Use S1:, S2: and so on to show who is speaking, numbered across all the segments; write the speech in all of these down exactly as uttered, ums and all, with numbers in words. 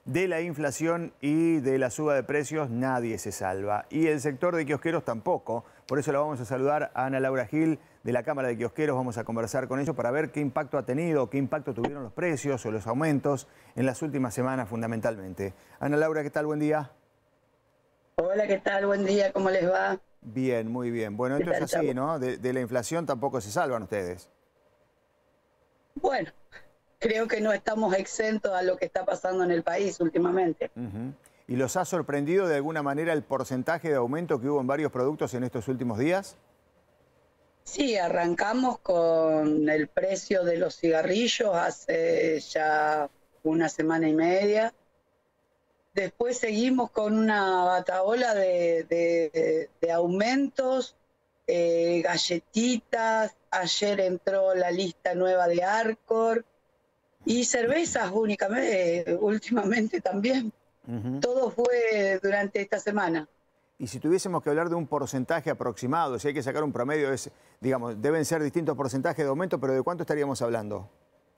S1: De la inflación y de la suba de precios nadie se salva. Y el sector de kiosqueros tampoco. Por eso la vamos a saludar a Ana Laura Gil de la Cámara de Kiosqueros. Vamos a conversar con ellos para ver qué impacto ha tenido, qué impacto tuvieron los precios o los aumentos en las últimas semanas fundamentalmente. Ana Laura, ¿qué tal? Buen día.
S2: Hola, ¿qué tal? Buen día, ¿cómo les va?
S1: Bien, muy bien. Bueno, esto es así, ¿no? De, de la inflación tampoco se salvan ustedes.
S2: Bueno, creo que no estamos exentos a lo que está pasando en el país últimamente.
S1: Uh-huh. ¿Y los ha sorprendido de alguna manera el porcentaje de aumento que hubo en varios productos en estos últimos días?
S2: Sí, arrancamos con el precio de los cigarrillos hace ya una semana y media. Después seguimos con una batahola de, de, de aumentos, eh, galletitas. Ayer entró la lista nueva de Arcor y cervezas únicamente, eh, últimamente también. Uh-huh. Todo fue durante esta semana.
S1: Y si tuviésemos que hablar de un porcentaje aproximado, si hay que sacar un promedio, es, digamos, deben ser distintos porcentajes de aumento, pero ¿de cuánto estaríamos hablando?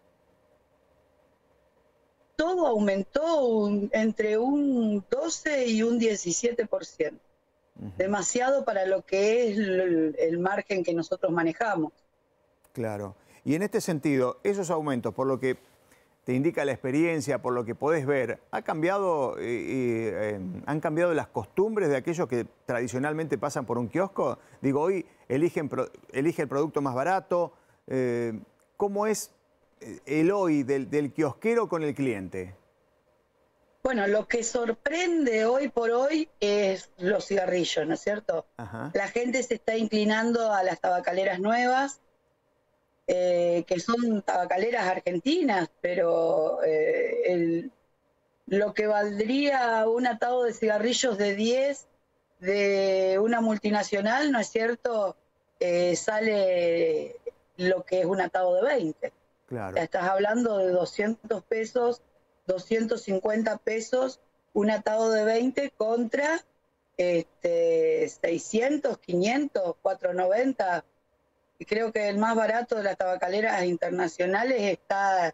S2: Todo aumentó un, entre un doce y un diecisiete por ciento. Uh-huh. Demasiado para lo que es el, el margen que nosotros manejamos.
S1: Claro. Y en este sentido, esos aumentos, por lo que te indica la experiencia, por lo que podés ver, ¿ha cambiado, eh, eh, ¿han cambiado las costumbres de aquellos que tradicionalmente pasan por un kiosco? Digo, hoy eligen, elige el producto más barato. Eh, ¿Cómo es el hoy del, del kiosquero con el cliente?
S2: Bueno, lo que sorprende hoy por hoy es los cigarrillos, ¿no es cierto? Ajá. La gente se está inclinando a las tabacaleras nuevas, eh, que son tabacaleras argentinas, pero eh, el, lo que valdría un atado de cigarrillos de diez de una multinacional, ¿no es cierto? Eh, sale lo que es un atado de veinte.
S1: Claro.
S2: Ya estás hablando de doscientos pesos, doscientos cincuenta pesos, un atado de veinte contra este, seiscientos, quinientos, cuatrocientos noventa. Y creo que el más barato de las tabacaleras internacionales está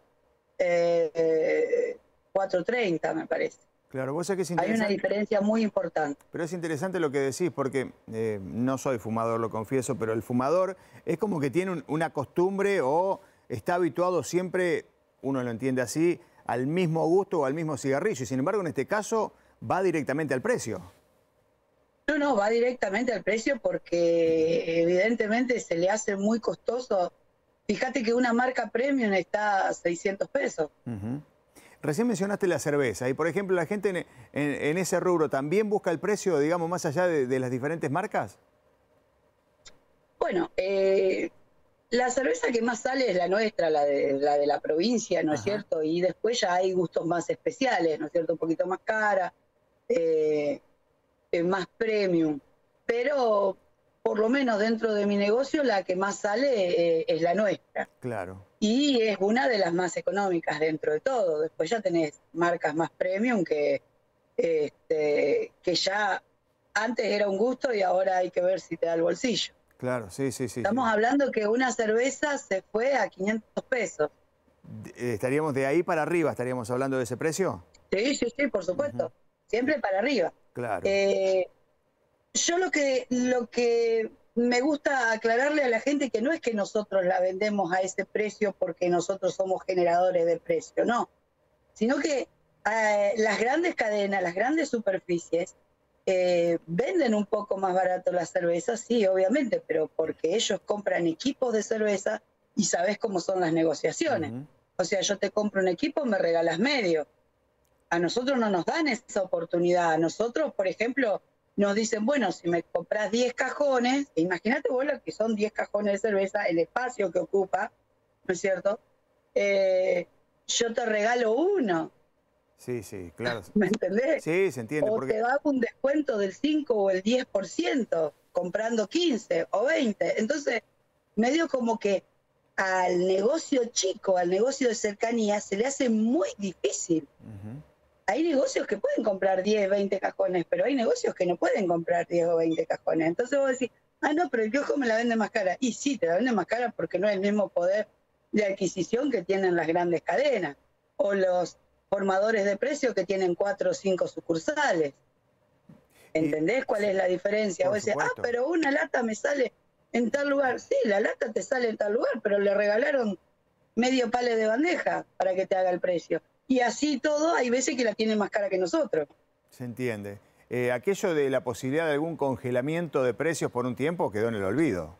S2: eh, cuatrocientos treinta, me parece.
S1: Claro, vos sabés que es interesante.
S2: Hay una diferencia muy importante.
S1: Pero es interesante lo que decís, porque eh, no soy fumador, lo confieso, pero el fumador es como que tiene un, una costumbre o está habituado siempre, uno lo entiende así, al mismo gusto o al mismo cigarrillo. Y sin embargo, en este caso, va directamente al precio.
S2: No, no, va directamente al precio porque evidentemente se le hace muy costoso. Fíjate que una marca premium está a seiscientos pesos.
S1: Uh-huh. Recién mencionaste la cerveza y, por ejemplo, la gente en, en, en ese rubro también busca el precio, digamos, más allá de, de las diferentes marcas.
S2: Bueno, eh, la cerveza que más sale es la nuestra, la de la, de la provincia, ¿no es cierto? Y después ya hay gustos más especiales, ¿no es cierto? Un poquito más cara, eh, eh, más premium. Pero por lo menos dentro de mi negocio la que más sale eh, es la nuestra.
S1: Claro.
S2: Y es una de las más económicas dentro de todo. Después ya tenés marcas más premium que, este, que ya antes era un gusto y ahora hay que ver si te da el bolsillo.
S1: Claro, sí, sí, sí.
S2: Estamos
S1: sí.
S2: hablando que una cerveza se fue a quinientos pesos.
S1: ¿Estaríamos de ahí para arriba? ¿Estaríamos hablando de ese precio?
S2: Sí, sí, sí, por supuesto. Uh-huh. Siempre para arriba.
S1: Claro.
S2: Eh, yo lo que, lo que me gusta aclararle a la gente que no es que nosotros la vendemos a ese precio porque nosotros somos generadores de precio, no. Sino que eh, las grandes cadenas, las grandes superficies, Eh, venden un poco más barato la cerveza, sí, obviamente, pero porque ellos compran equipos de cerveza y sabes cómo son las negociaciones. Uh-huh. O sea, yo te compro un equipo, me regalas medio. A nosotros no nos dan esa oportunidad. A nosotros, por ejemplo, nos dicen, bueno, si me compras diez cajones, imagínate vos lo que son diez cajones de cerveza, el espacio que ocupa, ¿no es cierto? Eh, yo te regalo uno.
S1: Sí, sí, claro.
S2: ¿Me entendés?
S1: Sí, se entiende.
S2: O
S1: porque...
S2: te da un descuento del cinco o el diez por ciento comprando quince o veinte. Entonces, medio como que al negocio chico, al negocio de cercanía, se le hace muy difícil. Uh-huh. Hay negocios que pueden comprar diez, veinte cajones, pero hay negocios que no pueden comprar diez o veinte cajones. Entonces vos decís, ah, no, pero el kiosco me la vende más cara. Y sí, te la vende más cara porque no es el mismo poder de adquisición que tienen las grandes cadenas o los formadores de precios que tienen cuatro o cinco sucursales. ¿Entendés y, cuál es la diferencia? Vos decís, ah, pero una lata me sale en tal lugar. Sí, la lata te sale en tal lugar, pero le regalaron medio pale de bandeja para que te haga el precio. Y así todo, hay veces que la tienen más cara que nosotros.
S1: Se entiende. Eh, aquello de la posibilidad de algún congelamiento de precios por un tiempo quedó en el olvido.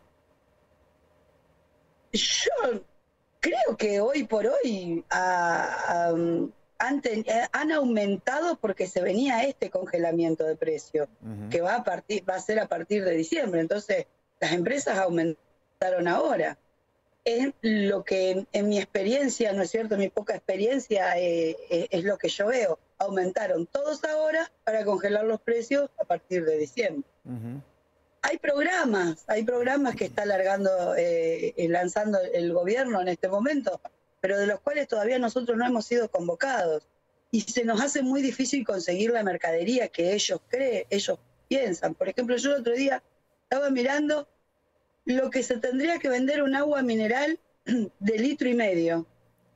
S2: Yo creo que hoy por hoy a, a, han, ten, han aumentado porque se venía este congelamiento de precios, uh-huh. que va a, partir, va a ser a partir de diciembre. Entonces, las empresas aumentaron ahora. Es lo que en mi experiencia, ¿no es cierto? Mi poca experiencia eh, es, es lo que yo veo. Aumentaron todos ahora para congelar los precios a partir de diciembre. Uh-huh. Hay programas, hay programas que está largando, eh, lanzando el gobierno en este momento, pero de los cuales todavía nosotros no hemos sido convocados. Y se nos hace muy difícil conseguir la mercadería que ellos creen, ellos piensan. Por ejemplo, yo el otro día estaba mirando lo que se tendría que vender un agua mineral de litro y medio.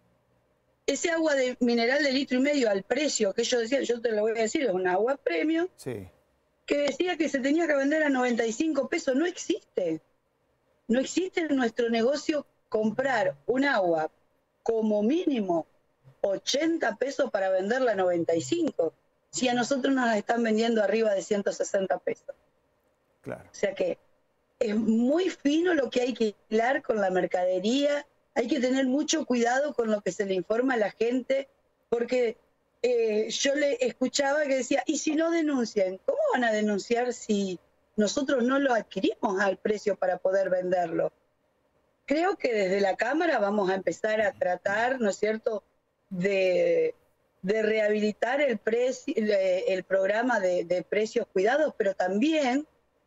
S2: Ese agua de mineral de litro y medio al precio que ellos decían, yo te lo voy a decir, es un agua premium,
S1: sí.
S2: que decía que se tenía que vender a noventa y cinco pesos. No existe. No existe en nuestro negocio comprar un agua como mínimo ochenta pesos para venderla a noventa y cinco, si a nosotros nos la están vendiendo arriba de ciento sesenta pesos.
S1: Claro.
S2: O sea que es muy fino lo que hay que hilar con la mercadería, hay que tener mucho cuidado con lo que se le informa a la gente, porque eh, yo le escuchaba que decía, ¿y si no denuncian? ¿Cómo van a denunciar si nosotros no lo adquirimos al precio para poder venderlo? Creo que desde la Cámara vamos a empezar a tratar, ¿no es cierto?, de, de rehabilitar el, precio, el programa de, de precios cuidados, pero también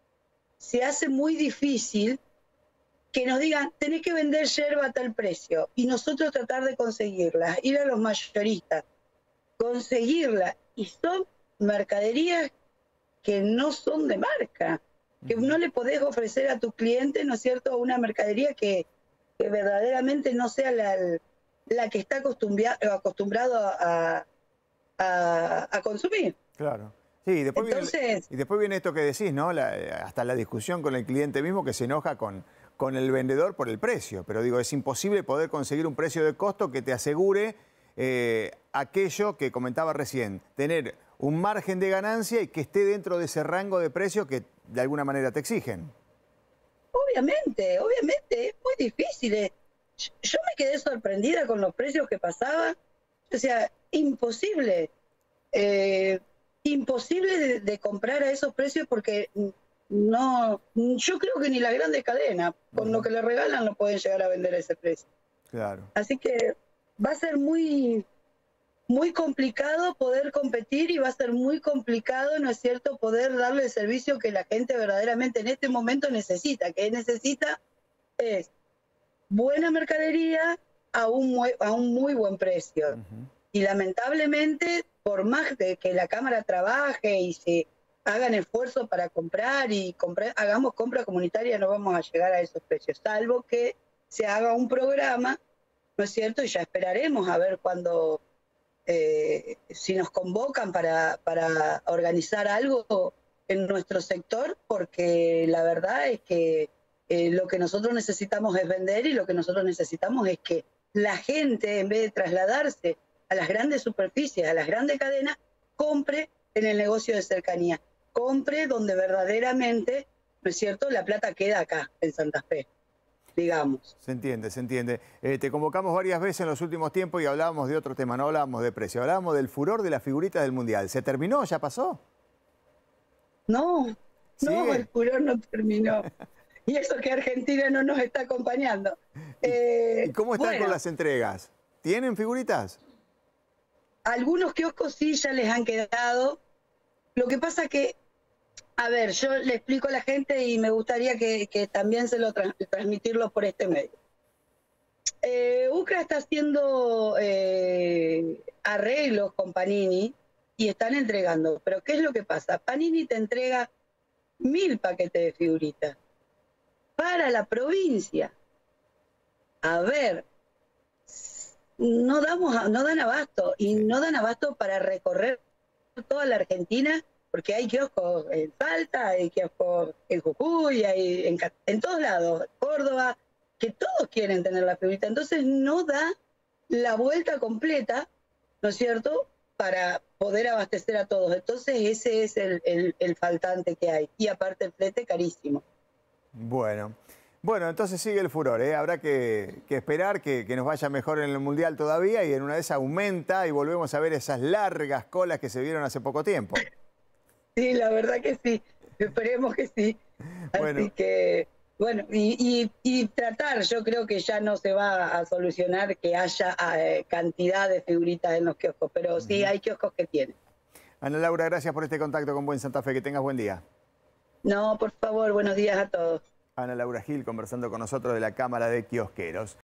S2: se hace muy difícil que nos digan, tenés que vender yerba a tal precio, y nosotros tratar de conseguirla, ir a los mayoristas, conseguirla, y son mercaderías que no son de marca, que no le podés ofrecer a tu cliente, ¿no es cierto?, una mercadería que, que verdaderamente no sea la, la que está acostumbrado a, a, a consumir.
S1: Claro. Sí, y después,
S2: Entonces,
S1: viene, y después viene esto que decís, ¿no? La, hasta la discusión con el cliente mismo que se enoja con, con el vendedor por el precio. Pero digo, es imposible poder conseguir un precio de costo que te asegure eh, aquello que comentaba recién, tener un margen de ganancia y que esté dentro de ese rango de precios que de alguna manera te exigen.
S2: Obviamente, obviamente, es muy difícil. Yo me quedé sorprendida con los precios que pasaban. O sea, imposible. Eh, imposible de, de comprar a esos precios porque no, yo creo que ni las grandes cadenas, con uh-huh. lo que le regalan, no pueden llegar a vender a ese precio.
S1: Claro.
S2: Así que va a ser muy, muy complicado poder competir y va a ser muy complicado, ¿no es cierto?, poder darle el servicio que la gente verdaderamente en este momento necesita. Que necesita es buena mercadería a un muy, a un muy buen precio. Uh-huh. Y lamentablemente, por más de que la Cámara trabaje y se hagan esfuerzos para comprar y comprar, hagamos compra comunitaria, no vamos a llegar a esos precios, salvo que se haga un programa, ¿no es cierto? Y ya esperaremos a ver cuando, eh, si nos convocan para, para organizar algo en nuestro sector, porque la verdad es que eh, lo que nosotros necesitamos es vender y lo que nosotros necesitamos es que la gente, en vez de trasladarse a las grandes superficies, a las grandes cadenas, compre en el negocio de cercanía, compre donde verdaderamente, ¿no es cierto?, la plata queda acá, en Santa Fe, digamos.
S1: Se entiende, se entiende. Eh, te convocamos varias veces en los últimos tiempos y hablábamos de otro tema, no hablábamos de precio, hablábamos del furor de las figuritas del Mundial. ¿Se terminó? ¿Ya pasó?
S2: No,
S1: ¿Sigue?
S2: No, el furor no terminó. Y eso que Argentina no nos está acompañando.
S1: Eh, ¿Y cómo están bueno, con las entregas? ¿Tienen figuritas?
S2: Algunos kioscos sí ya les han quedado. Lo que pasa que, a ver, yo le explico a la gente y me gustaría que, que también se lo tra transmitirlo por este medio. Eh, UCRA está haciendo eh, arreglos con Panini y están entregando. Pero ¿qué es lo que pasa? Panini te entrega mil paquetes de figuritas para la provincia. A ver, no damos, a- no dan abasto, y
S1: Sí.
S2: no dan abasto para recorrer toda la Argentina, porque hay kioscos en Salta, hay kioscos en Jujuy, hay en, Ca- en todos lados, Córdoba, que todos quieren tener la figurita. Entonces no da la vuelta completa, ¿no es cierto?, para poder abastecer a todos. Entonces ese es el, el- el faltante que hay. Y aparte el flete carísimo.
S1: Bueno. Bueno, entonces sigue el furor, ¿eh? Habrá que, que esperar que, que nos vaya mejor en el Mundial todavía y en una vez aumenta y volvemos a ver esas largas colas que se vieron hace poco tiempo.
S2: Sí, la verdad que sí. Esperemos que sí. Así
S1: Bueno,
S2: que, bueno, y, y, y tratar, yo creo que ya no se va a solucionar que haya eh, cantidad de figuritas en los kioscos, pero sí hay kioscos que tienen.
S1: Ana Laura, gracias por este contacto con Buen Santa Fe. Que tengas buen día.
S2: No, por favor, buenos días a todos.
S1: Ana Laura Gil conversando con nosotros de la Cámara de Kiosqueros.